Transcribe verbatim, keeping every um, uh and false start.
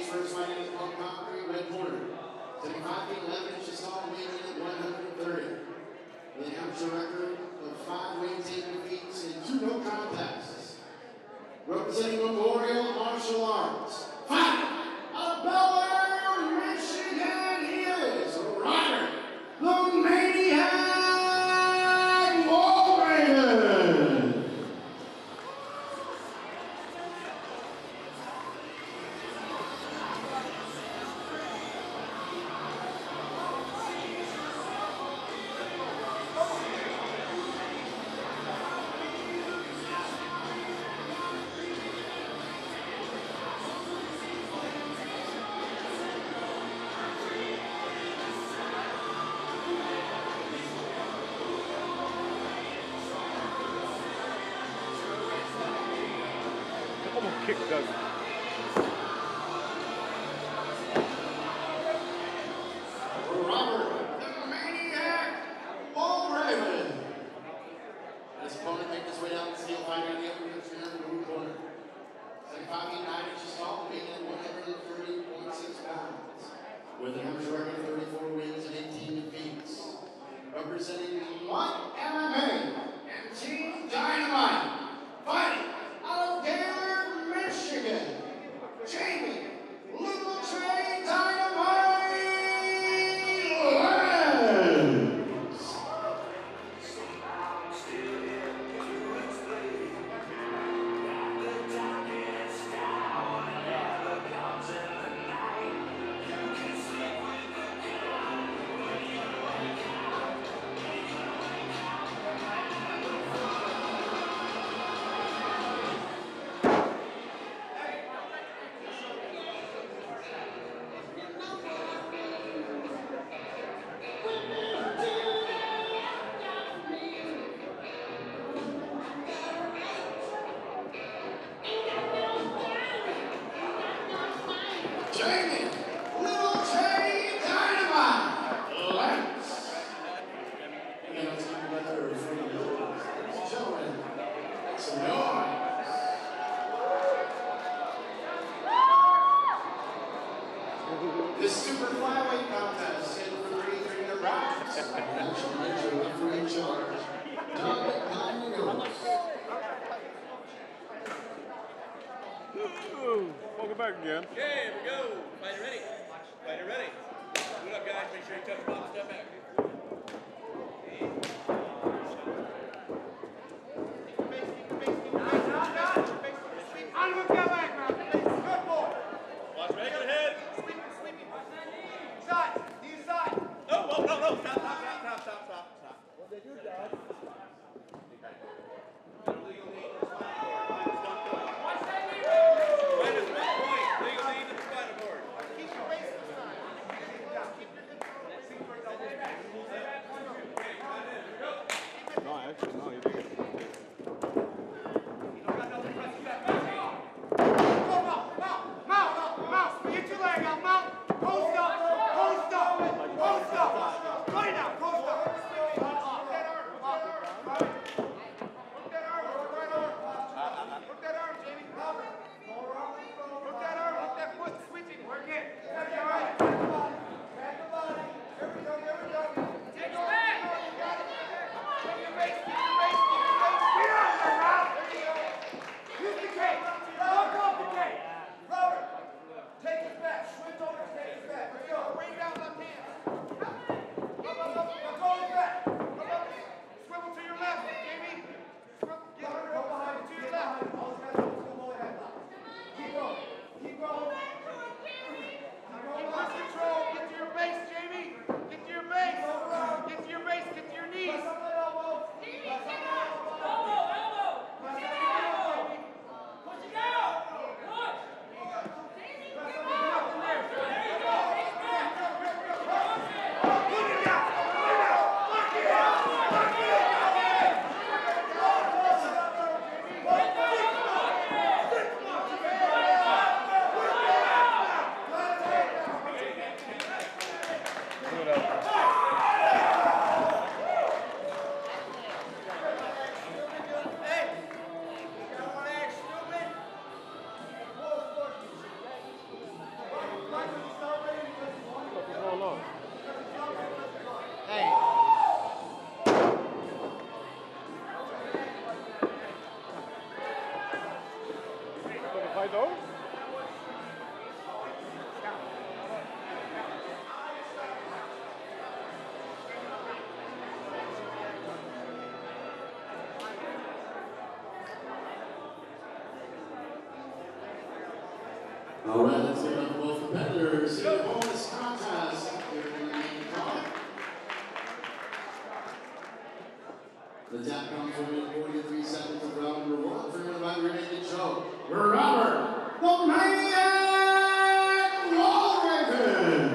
first fighting on concrete, red corner. Sitting five feet eleven inches tall, weighing in at one hundred thirty. With an amateur record of five wins, eight defeats, and two no contests. Representing Memorial Martial Arts. Fight! Out of Bel Air, Michigan, he is Robert, the Maniac Wolverine! Kick Doug. Robert, the Maniac Wolverine. His opponent making his way down the steel fighter in the upper ring in the blue corner. seventy-five feet nine inches tall, weighing in one hundred thirty point six pounds. With an amateur record of thirty-four wins and eighteen defeats. Representing One M M A and Team Dynamite. Fighting out of Gaylord, Michigan. Jamie, Little Train Dynamite Lance. Jamie, Little Train Dynamite Lance. Again, let's give you another for you. Ladies and gentlemen, some noise. This super flyweight contest is scheduled for three three-minute rounds. National Major Referee in charge, Doug Condone. Welcome back again. Okay, here we go. Fighter ready. Fighter ready. Good up, guys. Make sure you touch the ball and step back. Watch back of the head. Side. These side. No, no, no, no. Stop, stop, stop, stop, stop, stop, stop. What they do, Dad? Legal knee to the spinal cord. Right at the one point. Legal knee to the spinal cord. Keep your waist inside. Keep your hip. Fight those? All right, let's give it up for both competitors in the bonus contest here in the main card. The tap comes within forty-three seconds of round number one. Freeman by the related show. Robert, the Maniac Wall Raven.